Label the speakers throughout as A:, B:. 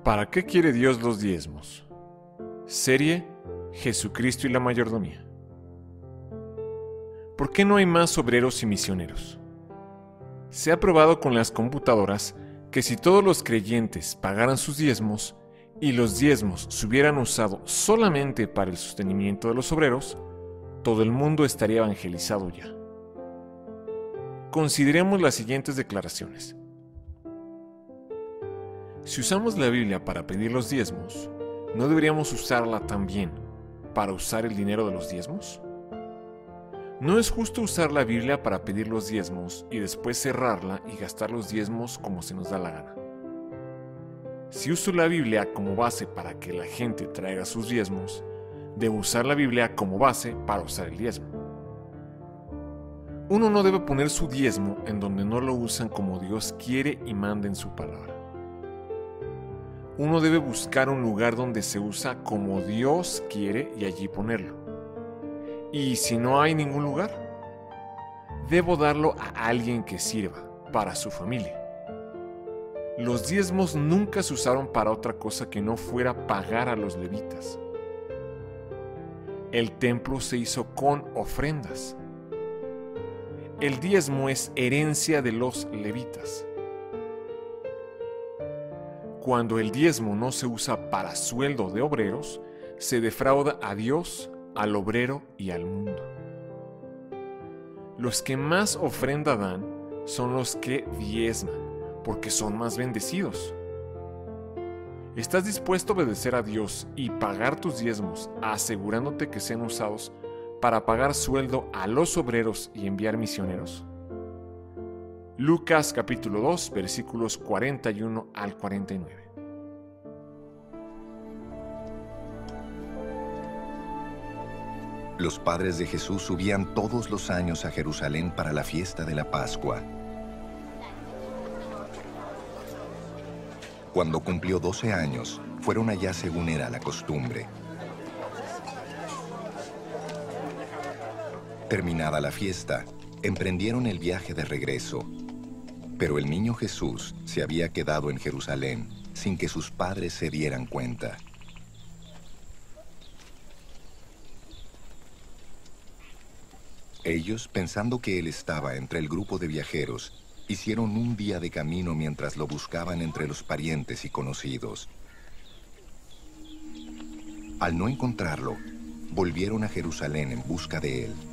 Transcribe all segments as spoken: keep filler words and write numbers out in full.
A: ¿Para qué quiere Dios los diezmos? Serie Jesucristo y la mayordomía. ¿Por qué no hay más obreros y misioneros? Se ha probado con las computadoras que si todos los creyentes pagaran sus diezmos y los diezmos se hubieran usado solamente para el sostenimiento de los obreros, todo el mundo estaría evangelizado ya. Consideremos las siguientes declaraciones. Si usamos la Biblia para pedir los diezmos, ¿no deberíamos usarla también para usar el dinero de los diezmos? No es justo usar la Biblia para pedir los diezmos y después cerrarla y gastar los diezmos como se nos da la gana. Si uso la Biblia como base para que la gente traiga sus diezmos, debo usar la Biblia como base para usar el diezmo. Uno no debe poner su diezmo en donde no lo usan como Dios quiere y manda en su palabra. Uno debe buscar un lugar donde se usa como Dios quiere y allí ponerlo. Y si no hay ningún lugar, debo darlo a alguien que sirva, para su familia. Los diezmos nunca se usaron para otra cosa que no fuera pagar a los levitas. El templo se hizo con ofrendas. El diezmo es herencia de los levitas. Cuando el diezmo no se usa para sueldo de obreros, se defrauda a Dios, al obrero y al mundo. Los que más ofrenda dan son los que diezman, porque son más bendecidos. ¿Estás dispuesto a obedecer a Dios y pagar tus diezmos, asegurándote que sean usados para pagar sueldo a los obreros y enviar misioneros? Lucas capítulo dos, versículos cuarenta y uno al cuarenta y nueve.
B: Los padres de Jesús subían todos los años a Jerusalén para la fiesta de la Pascua. Cuando cumplió doce años, fueron allá según era la costumbre. Terminada la fiesta, emprendieron el viaje de regreso. Pero el niño Jesús se había quedado en Jerusalén sin que sus padres se dieran cuenta. Ellos, pensando que él estaba entre el grupo de viajeros, hicieron un día de camino mientras lo buscaban entre los parientes y conocidos. Al no encontrarlo, volvieron a Jerusalén en busca de él.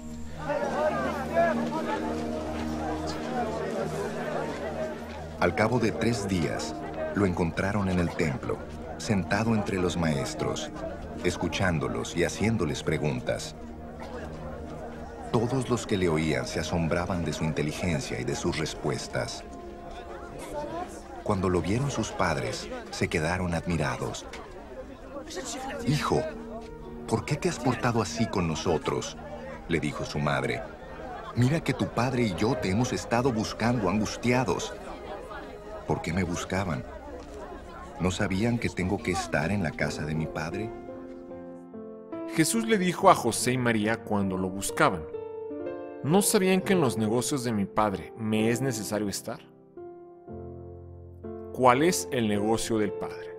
B: Al cabo de tres días, lo encontraron en el templo, sentado entre los maestros, escuchándolos y haciéndoles preguntas. Todos los que le oían se asombraban de su inteligencia y de sus respuestas. Cuando lo vieron sus padres, se quedaron admirados. «Hijo, ¿por qué te has portado así con nosotros?», le dijo su madre. «Mira que tu padre y yo te hemos estado buscando angustiados». «¿Por qué me buscaban? ¿No sabían que tengo que estar en la casa de mi padre?».
A: Jesús le dijo a José y María cuando lo buscaban: ¿no sabían que en los negocios de mi Padre me es necesario estar? ¿Cuál es el negocio del Padre?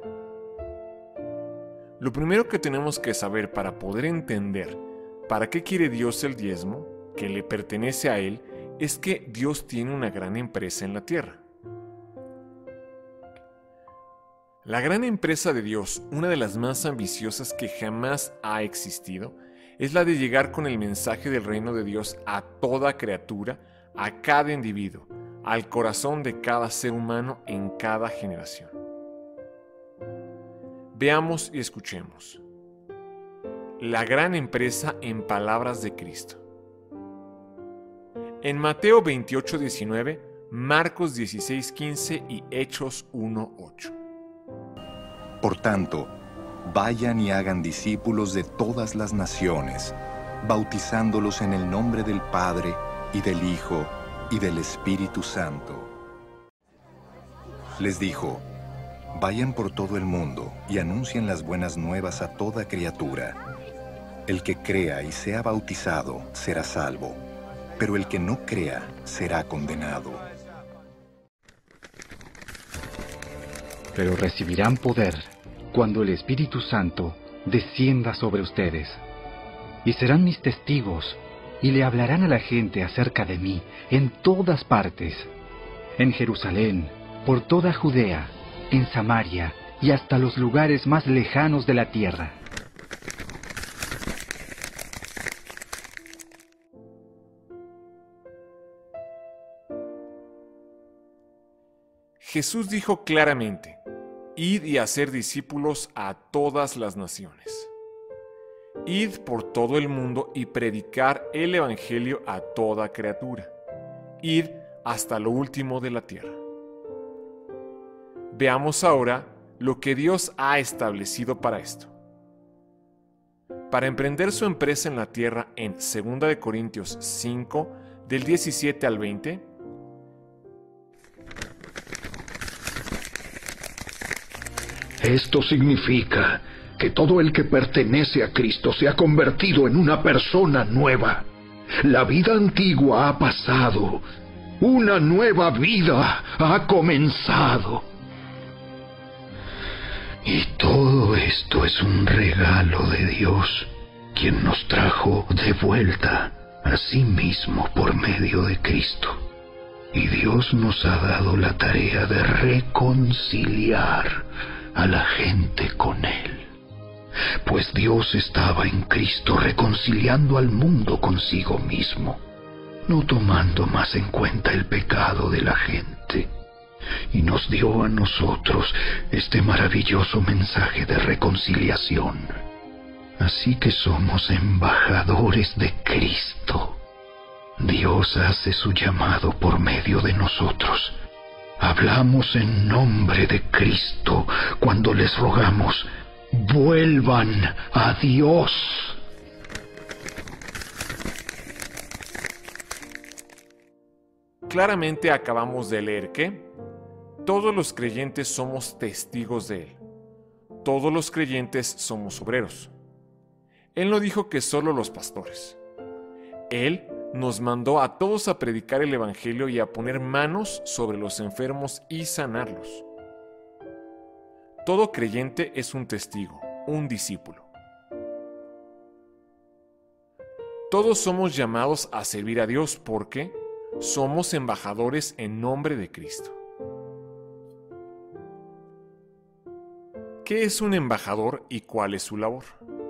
A: Lo primero que tenemos que saber para poder entender para qué quiere Dios el diezmo, que le pertenece a Él, es que Dios tiene una gran empresa en la tierra. La gran empresa de Dios, una de las más ambiciosas que jamás ha existido, es la de llegar con el mensaje del reino de Dios a toda criatura, a cada individuo, al corazón de cada ser humano en cada generación. Veamos y escuchemos. La gran empresa en palabras de Cristo. En Mateo veintiocho diecinueve, Marcos dieciséis quince y Hechos uno ocho.
B: Por tanto, vayan y hagan discípulos de todas las naciones, bautizándolos en el nombre del Padre, y del Hijo, y del Espíritu Santo. Les dijo: vayan por todo el mundo y anuncien las buenas nuevas a toda criatura. El que crea y sea bautizado será salvo, pero el que no crea será condenado.
C: pero recibirán poder cuando el Espíritu Santo descienda sobre ustedes. Y serán mis testigos, y le hablarán a la gente acerca de mí en todas partes, en Jerusalén, por toda Judea, en Samaria y hasta los lugares más lejanos de la tierra.
A: Jesús dijo claramente: id y hacer discípulos a todas las naciones. Id por todo el mundo y predicar el Evangelio a toda criatura. Id hasta lo último de la tierra. Veamos ahora lo que Dios ha establecido para esto. Para emprender su empresa en la tierra en segunda de Corintios cinco, del diecisiete al veinte,
D: Esto significa que todo el que pertenece a Cristo se ha convertido en una persona nueva. La vida antigua ha pasado. Una nueva vida ha comenzado. Y todo esto es un regalo de Dios, quien nos trajo de vuelta a sí mismo por medio de Cristo. Y Dios nos ha dado la tarea de reconciliar a la gente con Él. Pues Dios estaba en Cristo reconciliando al mundo consigo mismo, no tomando más en cuenta el pecado de la gente, y nos dio a nosotros este maravilloso mensaje de reconciliación. Así que somos embajadores de Cristo. Dios hace su llamado por medio de nosotros. Hablamos en nombre de Cristo cuando les rogamos: vuelvan a Dios.
A: Claramente acabamos de leer que todos los creyentes somos testigos de Él. Todos los creyentes somos obreros. Él no dijo que solo los pastores. Él nos mandó a todos a predicar el Evangelio y a poner manos sobre los enfermos y sanarlos. Todo creyente es un testigo, un discípulo. Todos somos llamados a servir a Dios porque somos embajadores en nombre de Cristo. ¿Qué es un embajador y cuál es su labor?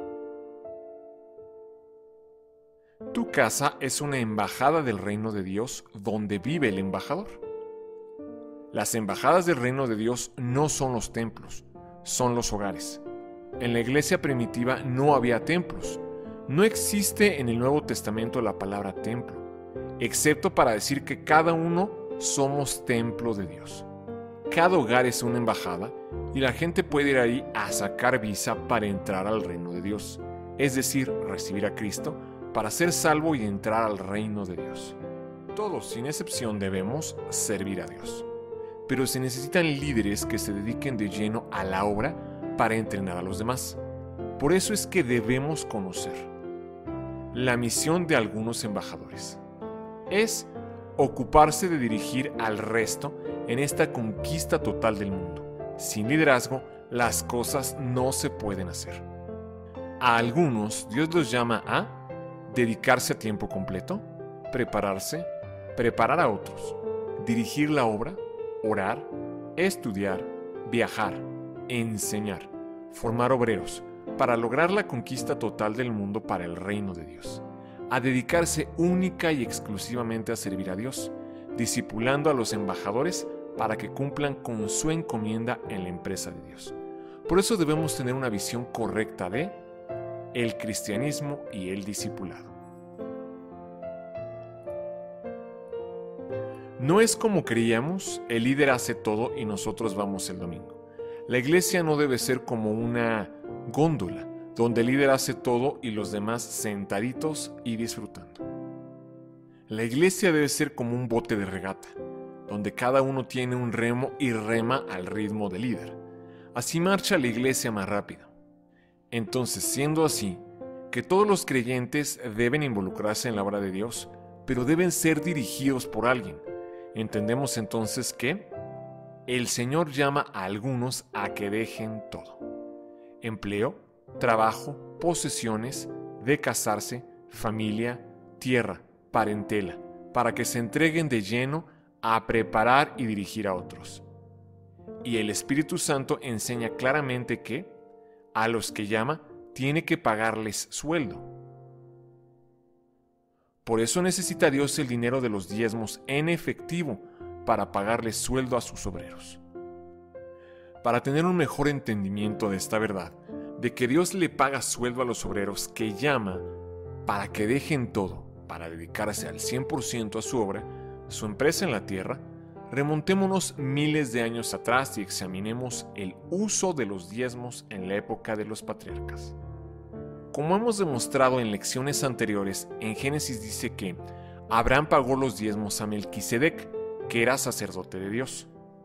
A: Tu casa es una embajada del reino de Dios donde vive el embajador. Las embajadas del reino de Dios no son los templos, son los hogares. En la iglesia primitiva no había templos. No existe en el Nuevo Testamento la palabra templo, excepto para decir que cada uno somos templo de Dios. Cada hogar es una embajada y la gente puede ir ahí a sacar visa para entrar al reino de Dios, es decir, recibir a Cristo para ser salvo y entrar al reino de Dios. Todos, sin excepción, debemos servir a Dios. Pero se necesitan líderes que se dediquen de lleno a la obra para entrenar a los demás. Por eso es que debemos conocer la misión de algunos embajadores. Es ocuparse de dirigir al resto en esta conquista total del mundo. Sin liderazgo, las cosas no se pueden hacer. A algunos, Dios los llama a dedicarse a tiempo completo, prepararse, preparar a otros, dirigir la obra, orar, estudiar, viajar, enseñar, formar obreros, para lograr la conquista total del mundo para el reino de Dios, a dedicarse única y exclusivamente a servir a Dios, discipulando a los embajadores para que cumplan con su encomienda en la empresa de Dios. Por eso debemos tener una visión correcta de el cristianismo y el discipulado. No es como creíamos, el líder hace todo y nosotros vamos el domingo. La iglesia no debe ser como una góndola, donde el líder hace todo y los demás sentaditos y disfrutando. La iglesia debe ser como un bote de regata, donde cada uno tiene un remo y rema al ritmo del líder. Así marcha la iglesia más rápido. Entonces, siendo así, que todos los creyentes deben involucrarse en la obra de Dios, pero deben ser dirigidos por alguien. Entendemos entonces que el Señor llama a algunos a que dejen todo: empleo, trabajo, posesiones, de casarse, familia, tierra, parentela, para que se entreguen de lleno a preparar y dirigir a otros. Y el Espíritu Santo enseña claramente que a los que llama tiene que pagarles sueldo. Por eso necesita Dios el dinero de los diezmos en efectivo para pagarles sueldo a sus obreros. Para tener un mejor entendimiento de esta verdad, de que Dios le paga sueldo a los obreros que llama para que dejen todo, para dedicarse al cien por ciento a su obra, su empresa en la tierra, remontémonos miles de años atrás y examinemos el uso de los diezmos en la época de los patriarcas. Como hemos demostrado en lecciones anteriores, en Génesis dice que Abraham pagó los diezmos a Melquisedec, que era sacerdote de Dios.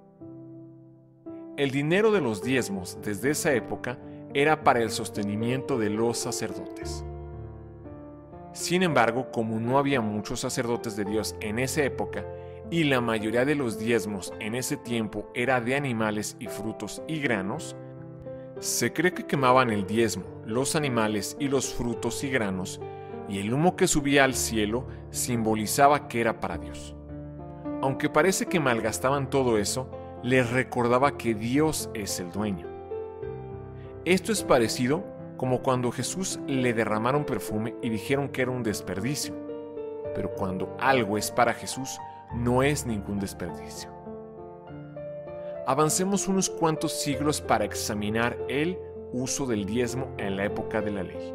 A: El dinero de los diezmos desde esa época era para el sostenimiento de los sacerdotes. Sin embargo, como no había muchos sacerdotes de Dios en esa época y la mayoría de los diezmos en ese tiempo era de animales y frutos y granos, se cree que quemaban el diezmo, los animales y los frutos y granos, y el humo que subía al cielo simbolizaba que era para Dios. Aunque parece que malgastaban todo eso, les recordaba que Dios es el dueño. Esto es parecido como cuando Jesús le derramaron perfume y dijeron que era un desperdicio. Pero cuando algo es para Jesús, no es ningún desperdicio. Avancemos unos cuantos siglos para examinar el uso del diezmo en la época de la ley.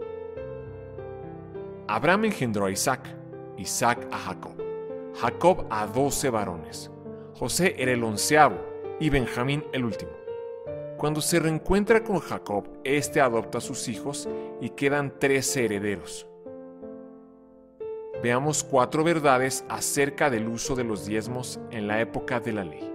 A: Abraham engendró a Isaac, Isaac a Jacob, Jacob a doce varones. José era el onceavo y Benjamín el último. Cuando se reencuentra con Jacob, éste adopta a sus hijos y quedan trece herederos. Veamos cuatro verdades acerca del uso de los diezmos en la época de la ley.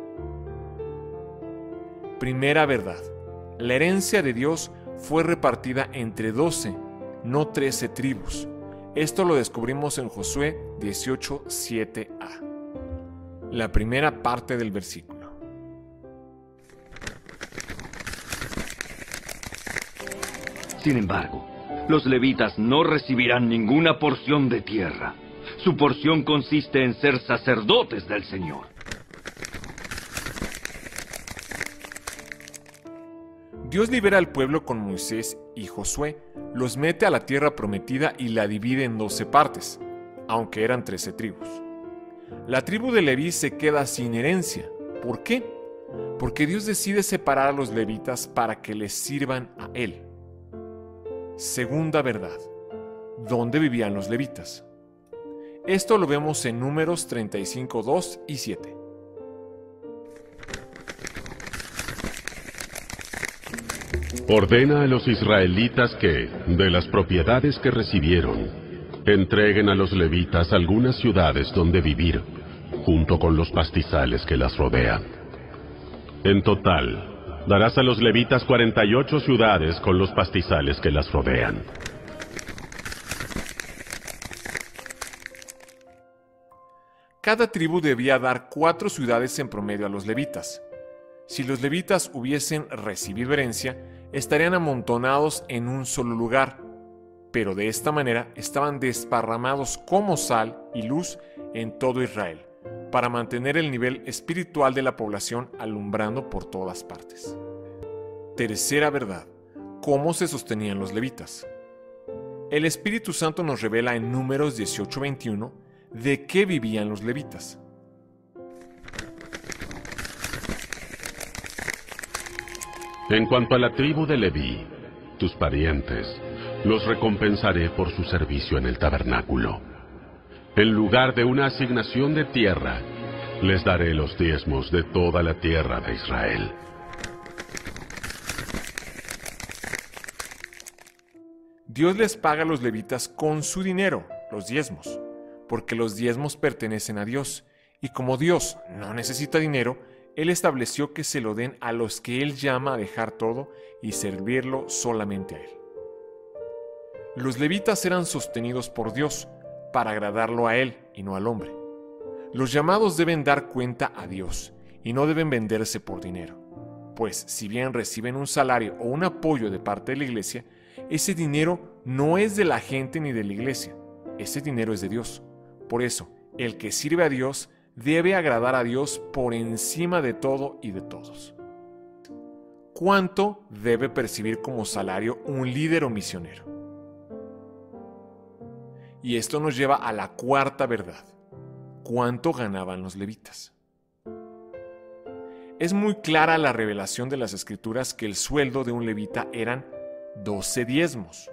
A: Primera verdad: la herencia de Dios fue repartida entre doce, no trece tribus. Esto lo descubrimos en Josué dieciocho, siete a. La primera parte del versículo.
D: Sin embargo, los levitas no recibirán ninguna porción de tierra. Su porción consiste en ser sacerdotes del Señor.
A: Dios libera al pueblo con Moisés y Josué, los mete a la tierra prometida y la divide en doce partes, aunque eran trece tribus. La tribu de Leví se queda sin herencia. ¿Por qué? Porque Dios decide separar a los levitas para que les sirvan a Él. Segunda verdad: ¿dónde vivían los levitas? Esto lo vemos en Números treinta y cinco, dos y siete.
E: Ordena a los israelitas que, de las propiedades que recibieron, entreguen a los levitas algunas ciudades donde vivir, junto con los pastizales que las rodean. En total, darás a los levitas cuarenta y ocho ciudades con los pastizales que las rodean.
A: Cada tribu debía dar cuatro ciudades en promedio a los levitas. Si los levitas hubiesen recibido herencia, estarían amontonados en un solo lugar, pero de esta manera estaban desparramados como sal y luz en todo Israel, para mantener el nivel espiritual de la población alumbrando por todas partes. Tercera verdad: ¿cómo se sostenían los levitas? El Espíritu Santo nos revela en Números dieciocho, veintiuno de qué vivían los levitas.
E: En cuanto a la tribu de Leví, tus parientes, los recompensaré por su servicio en el tabernáculo. En lugar de una asignación de tierra, les daré los diezmos de toda la tierra de Israel.
A: Dios les paga a los levitas con su dinero, los diezmos, porque los diezmos pertenecen a Dios, y como Dios no necesita dinero, Él estableció que se lo den a los que Él llama a dejar todo y servirlo solamente a Él. Los levitas eran sostenidos por Dios para agradarlo a Él y no al hombre. Los llamados deben dar cuenta a Dios, y no deben venderse por dinero, pues si bien reciben un salario o un apoyo de parte de la iglesia, ese dinero no es de la gente ni de la iglesia, ese dinero es de Dios. Por eso, el que sirve a Dios debe agradar a Dios por encima de todo y de todos. ¿Cuánto debe percibir como salario un líder o misionero? Y esto nos lleva a la cuarta verdad. ¿Cuánto ganaban los levitas? Es muy clara la revelación de las Escrituras que el sueldo de un levita eran doce diezmos.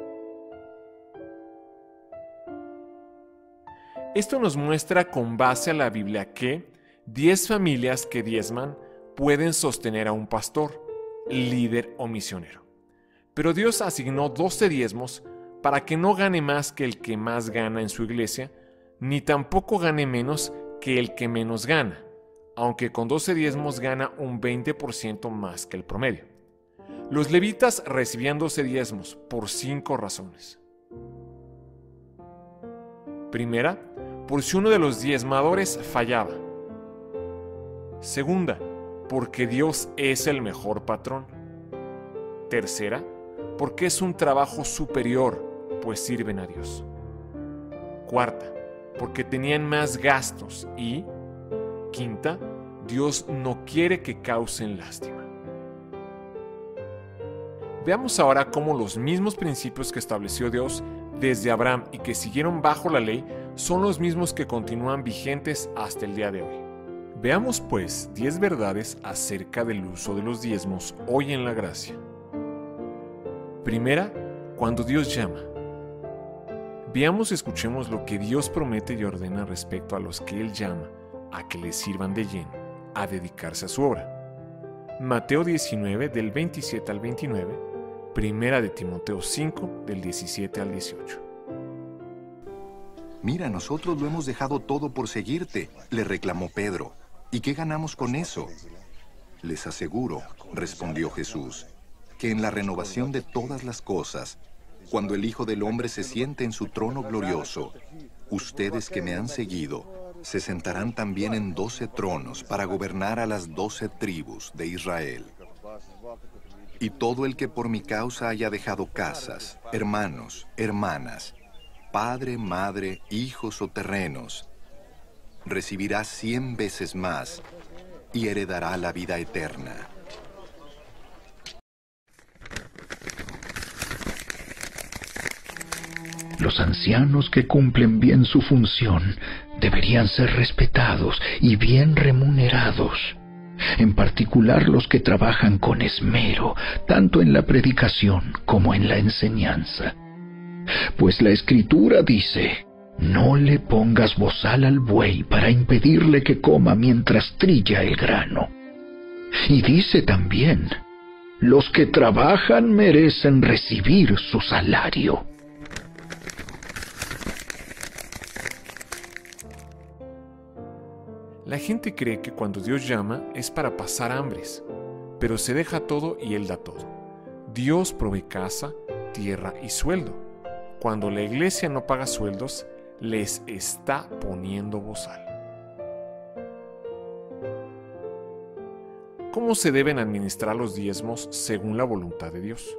A: Esto nos muestra con base a la Biblia que diez familias que diezman pueden sostener a un pastor, líder o misionero. Pero Dios asignó doce diezmos para que no gane más que el que más gana en su iglesia, ni tampoco gane menos que el que menos gana, aunque con doce diezmos gana un veinte por ciento más que el promedio. Los levitas recibían doce diezmos por cinco razones. Primera, por si uno de los diezmadores fallaba. Segunda, porque Dios es el mejor patrón. Tercera, porque es un trabajo superior, pues sirven a Dios. Cuarta, porque tenían más gastos. Y quinta, Dios no quiere que causen lástima. Veamos ahora cómo los mismos principios que estableció Dios desde Abraham y que siguieron bajo la ley son los mismos que continúan vigentes hasta el día de hoy. Veamos pues diez verdades acerca del uso de los diezmos hoy en la gracia. Primera, cuando Dios llama. Veamos y escuchemos lo que Dios promete y ordena respecto a los que Él llama a que le sirvan de lleno, a dedicarse a su obra. Mateo diecinueve, del veintisiete al veintinueve, Primera de Timoteo cinco, del diecisiete al dieciocho.
B: Mira, nosotros lo hemos dejado todo por seguirte, le reclamó Pedro. ¿Y qué ganamos con eso? Les aseguro, respondió Jesús, que en la renovación de todas las cosas, cuando el Hijo del Hombre se siente en su trono glorioso, ustedes que me han seguido se sentarán también en doce tronos para gobernar a las doce tribus de Israel. Y todo el que por mi causa haya dejado casas, hermanos, hermanas, padre, madre, hijos o terrenos, recibirá cien veces más y heredará la vida eterna.
D: Los ancianos que cumplen bien su función deberían ser respetados y bien remunerados, en particular los que trabajan con esmero, tanto en la predicación como en la enseñanza. Pues la Escritura dice: no le pongas bozal al buey para impedirle que coma mientras trilla el grano. Y dice también: los que trabajan merecen recibir su salario.
A: La gente cree que cuando Dios llama es para pasar hambres, pero se deja todo y Él da todo. Dios provee casa, tierra y sueldo. Cuando la iglesia no paga sueldos, les está poniendo bozal. ¿Cómo se deben administrar los diezmos según la voluntad de Dios?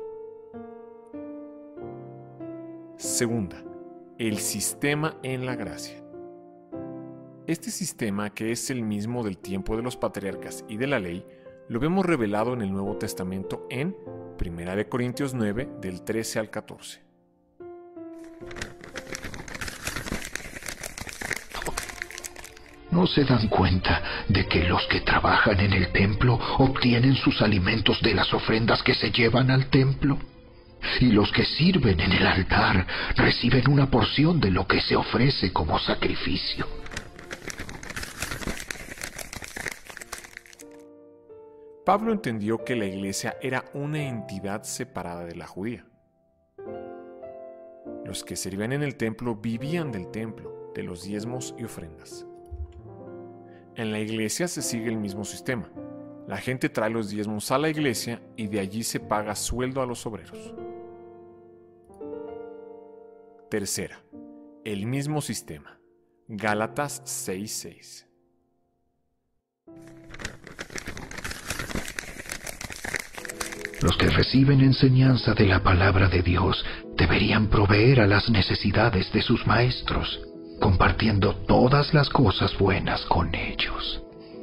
A: Segunda, el sistema en la gracia. Este sistema, que es el mismo del tiempo de los patriarcas y de la ley, lo vemos revelado en el Nuevo Testamento en Primera de Corintios nueve, del trece al catorce.
D: ¿No se dan cuenta de que los que trabajan en el templo obtienen sus alimentos de las ofrendas que se llevan al templo? Y los que sirven en el altar reciben una porción de lo que se ofrece como sacrificio.
A: Pablo entendió que la iglesia era una entidad separada de la judía. Los que servían en el templo vivían del templo, de los diezmos y ofrendas. En la iglesia se sigue el mismo sistema. La gente trae los diezmos a la iglesia y de allí se paga sueldo a los obreros. Tercera, el mismo sistema. Gálatas seis seis.
D: Los que reciben enseñanza de la palabra de Dios deberían proveer a las necesidades de sus maestros, compartiendo todas las cosas buenas con ellos.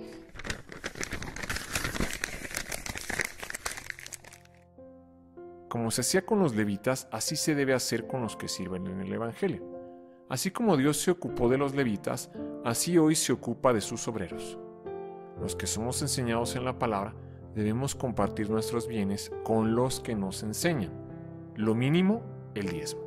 A: Como se hacía con los levitas, así se debe hacer con los que sirven en el Evangelio. Así como Dios se ocupó de los levitas, así hoy se ocupa de sus obreros. Los que somos enseñados en la palabra debemos compartir nuestros bienes con los que nos enseñan. Lo mínimo, el diezmo.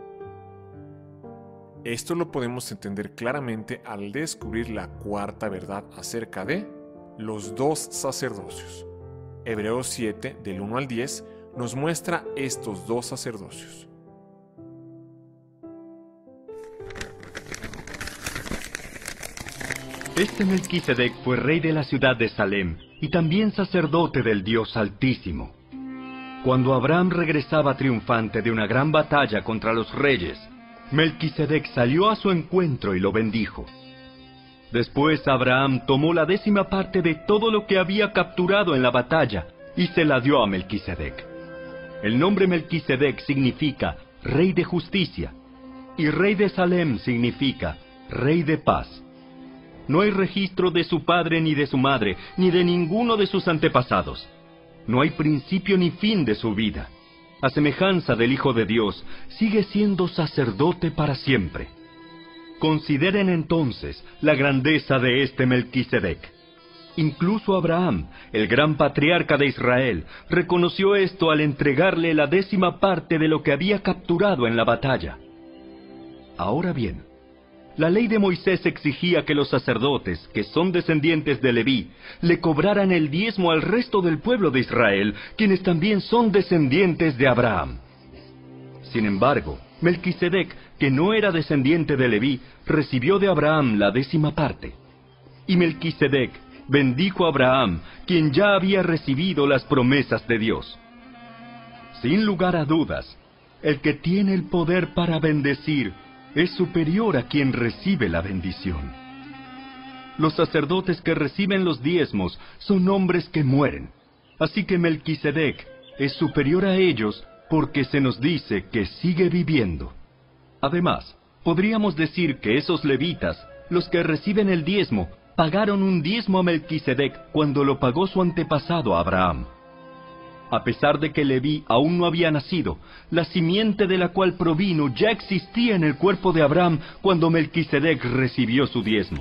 A: Esto lo podemos entender claramente al descubrir la cuarta verdad acerca de los dos sacerdocios. Hebreos siete, del uno al diez, nos muestra estos dos sacerdocios.
C: Este Melquisedec fue rey de la ciudad de Salem y también sacerdote del Dios Altísimo. Cuando Abraham regresaba triunfante de una gran batalla contra los reyes, Melquisedec salió a su encuentro y lo bendijo. Después Abraham tomó la décima parte de todo lo que había capturado en la batalla y se la dio a Melquisedec. El nombre Melquisedec significa Rey de Justicia, y Rey de Salem significa Rey de Paz. No hay registro de su padre ni de su madre, ni de ninguno de sus antepasados. No hay principio ni fin de su vida. A semejanza del Hijo de Dios, sigue siendo sacerdote para siempre. Consideren entonces la grandeza de este Melquisedec. Incluso Abraham, el gran patriarca de Israel, reconoció esto al entregarle la décima parte de lo que había capturado en la batalla. Ahora bien, la ley de Moisés exigía que los sacerdotes, que son descendientes de Leví, le cobraran el diezmo al resto del pueblo de Israel, quienes también son descendientes de Abraham. Sin embargo, Melquisedec, que no era descendiente de Leví, recibió de Abraham la décima parte. Y Melquisedec bendijo a Abraham, quien ya había recibido las promesas de Dios. Sin lugar a dudas, el que tiene el poder para bendecir es superior a quien recibe la bendición. Los sacerdotes que reciben los diezmos son hombres que mueren, así que Melquisedec es superior a ellos porque se nos dice que sigue viviendo. Además, podríamos decir que esos levitas, los que reciben el diezmo, pagaron un diezmo a Melquisedec cuando lo pagó su antepasado Abraham. A pesar de que Leví aún no había nacido, la simiente de la cual provino ya existía en el cuerpo de Abraham cuando Melquisedec recibió su diezmo.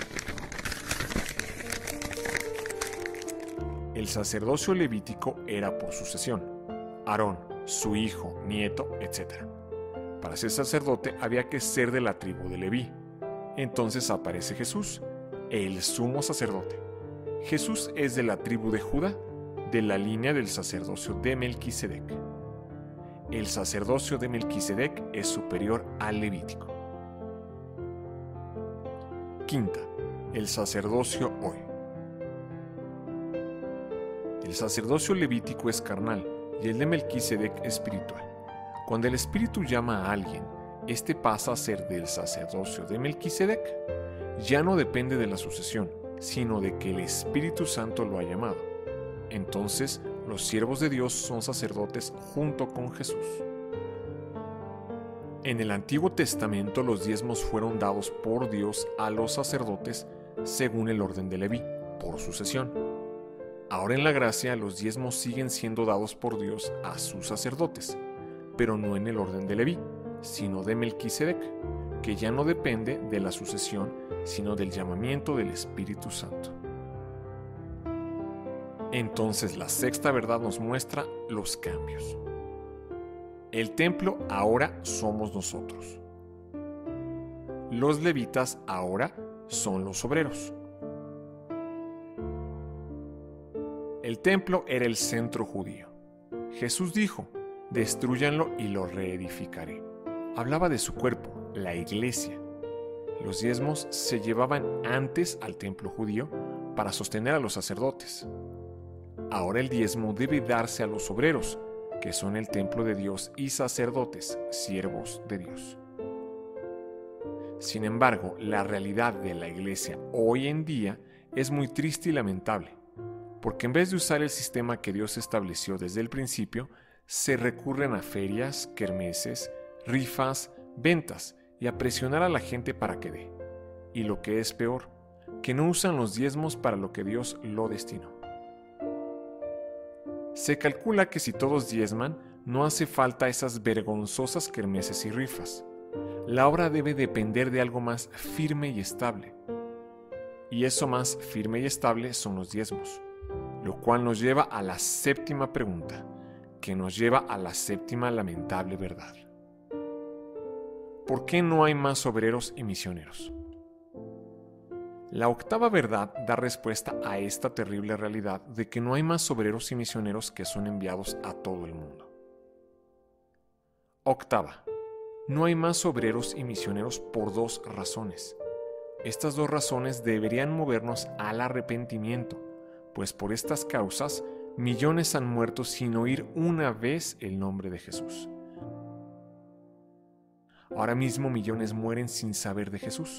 A: El sacerdocio levítico era por sucesión. Aarón, su hijo, nieto, etcétera. Para ser sacerdote había que ser de la tribu de Leví. Entonces aparece Jesús, el sumo sacerdote. Jesús es de la tribu de Judá, de la línea del sacerdocio de Melquisedec. El sacerdocio de Melquisedec es superior al levítico. Quinta, el sacerdocio hoy. El sacerdocio levítico es carnal y el de Melquisedec espiritual. Cuando el Espíritu llama a alguien, este pasa a ser del sacerdocio de Melquisedec. Ya no depende de la sucesión, sino de que el Espíritu Santo lo ha llamado. Entonces, los siervos de Dios son sacerdotes junto con Jesús. En el Antiguo Testamento los diezmos fueron dados por Dios a los sacerdotes según el orden de Leví, por sucesión. Ahora en la gracia los diezmos siguen siendo dados por Dios a sus sacerdotes, pero no en el orden de Leví, sino de Melquisedec, que ya no depende de la sucesión, sino del llamamiento del Espíritu Santo. Entonces la sexta verdad nos muestra los cambios. El templo ahora somos nosotros. Los levitas ahora son los obreros. El templo era el centro judío. Jesús dijo, destrúyanlo y lo reedificaré. Hablaba de su cuerpo, la iglesia. Los diezmos se llevaban antes al templo judío para sostener a los sacerdotes. Ahora el diezmo debe darse a los obreros, que son el templo de Dios y sacerdotes, siervos de Dios. Sin embargo, la realidad de la iglesia hoy en día es muy triste y lamentable. porque en vez de usar el sistema que Dios estableció desde el principio, se recurren a ferias, kermeses, rifas, ventas y a presionar a la gente para que dé. Y lo que es peor, que no usan los diezmos para lo que Dios lo destinó. Se calcula que si todos diezman, no hace falta esas vergonzosas kermeses y rifas. La obra debe depender de algo más firme y estable. Y eso más firme y estable son los diezmos, lo cual nos lleva a la séptima pregunta, que nos lleva a la séptima lamentable verdad. ¿Por qué no hay más obreros y misioneros? La octava verdad da respuesta a esta terrible realidad de que no hay más obreros y misioneros que son enviados a todo el mundo. Octava, no hay más obreros y misioneros por dos razones. Estas dos razones deberían movernos al arrepentimiento, pues por estas causas millones han muerto sin oír una vez el nombre de Jesús. Ahora mismo millones mueren sin saber de Jesús.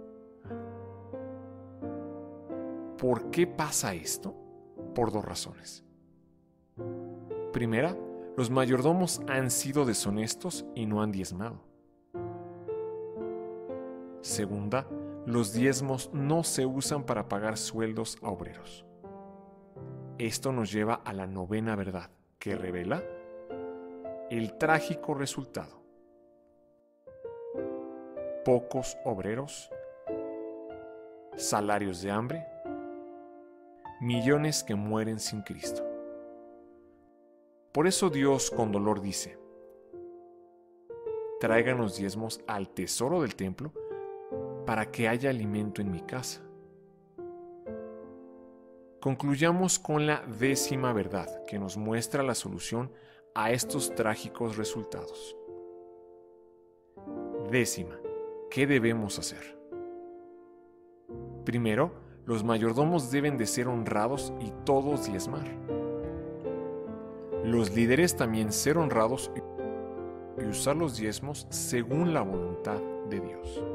A: ¿Por qué pasa esto? Por dos razones. Primera, los mayordomos han sido deshonestos y no han diezmado. Segunda, los diezmos no se usan para pagar sueldos a obreros. Esto nos lleva a la novena verdad, que revela el trágico resultado. Pocos obreros, salarios de hambre, millones que mueren sin Cristo. Por eso Dios con dolor dice: traigan los diezmos al tesoro del templo para que haya alimento en mi casa. Concluyamos con la décima verdad que nos muestra la solución a estos trágicos resultados. Décima, ¿qué debemos hacer? Primero, los mayordomos deben de ser honrados y todos diezmar. Los líderes también ser honrados y usar los diezmos según la voluntad de Dios.